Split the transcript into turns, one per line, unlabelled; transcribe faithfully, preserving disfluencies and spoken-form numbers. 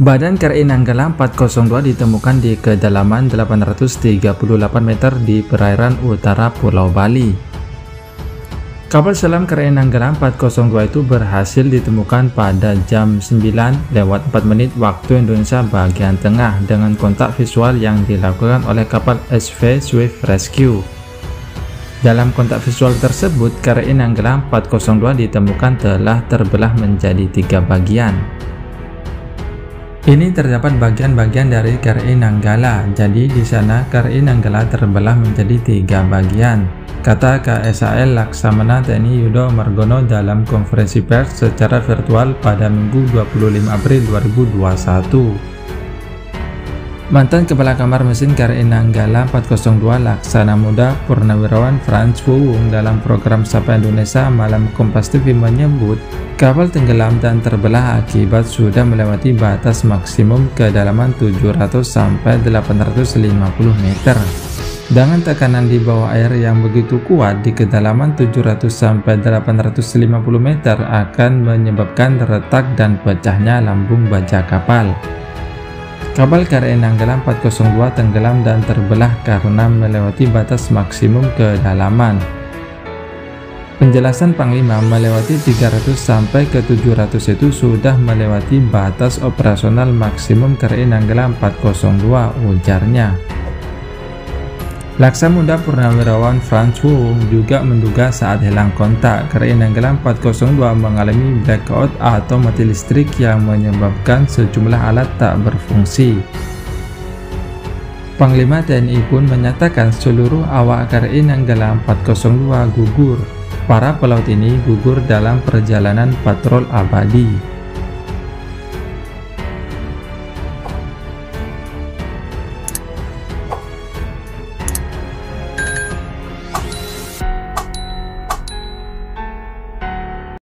Badan K R I Nanggala empat nol dua ditemukan di kedalaman delapan ratus tiga puluh delapan meter di perairan utara Pulau Bali. Kapal selam K R I Nanggala empat nol dua itu berhasil ditemukan pada jam sembilan lewat empat menit waktu Indonesia bagian tengah dengan kontak visual yang dilakukan oleh kapal S V Swift Rescue. Dalam kontak visual tersebut, K R I Nanggala empat nol dua ditemukan telah terbelah menjadi tiga bagian. Ini terdapat bagian-bagian dari K R I Nanggala, jadi di sana K R I Nanggala terbelah menjadi tiga bagian, kata K S A L Laksamana T N I Yudo Margono dalam konferensi pers secara virtual pada Minggu dua puluh lima April dua ribu dua puluh satu. Mantan Kepala Kamar Mesin K R I Nanggala empat nol dua Laksana Muda Purnawirawan Frans Wuwung dalam program Sapa Indonesia Malam Kompas T V menyebut kapal tenggelam dan terbelah akibat sudah melewati batas maksimum kedalaman tujuh ratus sampai delapan ratus lima puluh meter. Dengan tekanan di bawah air yang begitu kuat di kedalaman tujuh ratus sampai delapan ratus lima puluh meter akan menyebabkan retak dan pecahnya lambung baja kapal. Kapal K R I Nanggala empat nol dua tenggelam dan terbelah karena melewati batas maksimum kedalaman. Penjelasan Panglima melewati tiga ratus sampai ke tujuh ratus itu sudah melewati batas operasional maksimum K R I Nanggala empat nol dua, ujarnya. Laksa Muda Purnawirawan Frans Wuwung juga menduga saat hilang kontak, K R I Nanggala empat nol dua mengalami blackout atau mati listrik yang menyebabkan sejumlah alat tak berfungsi. Panglima T N I pun menyatakan seluruh awak K R I Nanggala empat nol dua gugur. Para pelaut ini gugur dalam perjalanan patrol abadi.